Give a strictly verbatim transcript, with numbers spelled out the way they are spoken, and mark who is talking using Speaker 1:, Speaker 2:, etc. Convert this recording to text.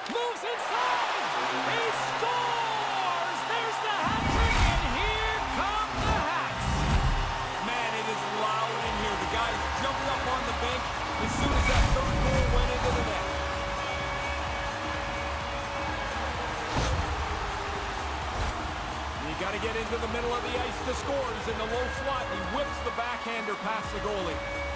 Speaker 1: Moves inside. He scores. There's the hat trick, and here come the Hats.
Speaker 2: Man, it is loud in here. The guys jumped up on the bench as soon as that third goal went into the net. You got to get into the middle of the ice to score. He's in the low slot. He whips the backhander past the goalie.